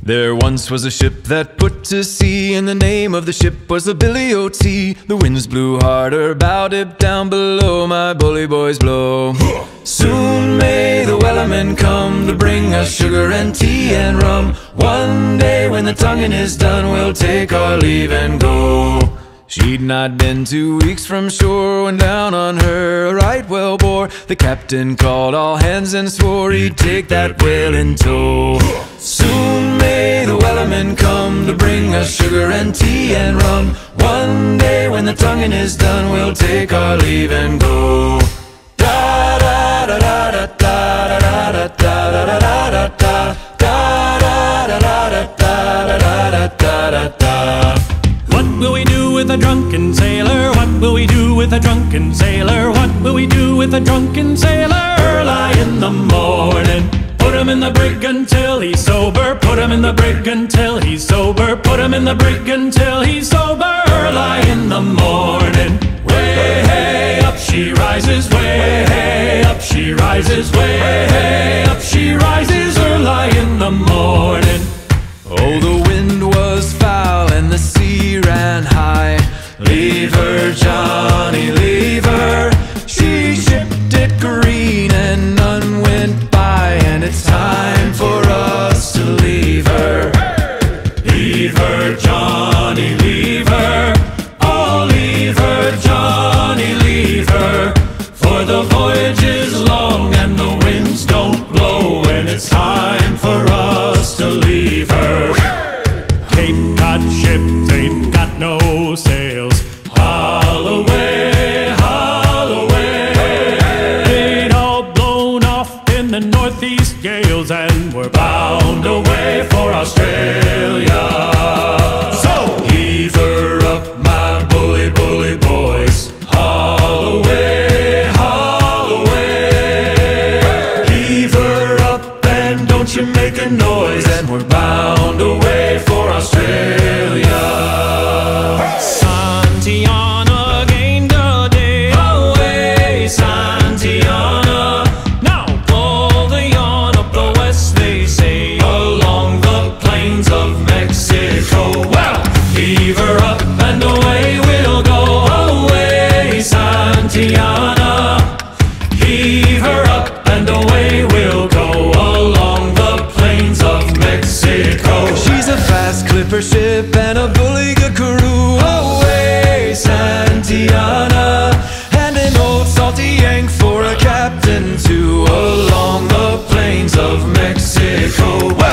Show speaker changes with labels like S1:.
S1: There once was a ship that put to sea, and the name of the ship was the Billy O.T. The winds blew harder, bow dip down below, my bully boys blow. Soon may the wellerman come to bring us sugar and tea and rum. One day when the tonguing is done, we'll take our leave and go. She'd not been 2 weeks from shore when down on her a right whale bore. The captain called all hands and swore he'd take that whale in tow. Soon may the wellerman come to bring us sugar and tea and rum. One day when the tonguing is done, we'll take our leave and go. Da da da da da da da da da da da da da da da da da.
S2: What will we do with a drunken sailor? What will we do with a drunken sailor? What will we do with a drunken sailor? Early in the morning, put him in the brig until he's sober. Put him in the brig until he's sober. Put him in the brig until he's sober. Early in the morning, way hey up she rises. Way hey up she rises. Way hey up she rises. Early in the morning.
S1: Oh, the wind was foul and the sea ran high. Leave her, Johnny, leave her. She shipped it green and none went by, and it's time for us to leave her. Leave her, Johnny, leave her. Oh, leave her, Johnny, leave her. For the voyage is long and the winds don't blow, and it's time for us to leave her.
S2: Cape Cod ships ain't got no sails. Haul away, haul away. They'd all blown off in the northeast gales, and we're bound away for Australia. So
S1: Heave her up, my bully, bully boys. Haul away, haul away. Heave her up and don't you make a noise, and we're bound away for Australia.
S2: Santiana gained a day away, Santiana. Now pull the yarn up the west, they say, along the plains of Mexico. Well, heave her up and away we'll go. Away, Santiana. Heave her up and away we'll go, along the plains of Mexico.
S1: She's a fast clipper ship and a bully good crew. Away, Santiana. And an old salty yank for a captain too, along the plains of Mexico.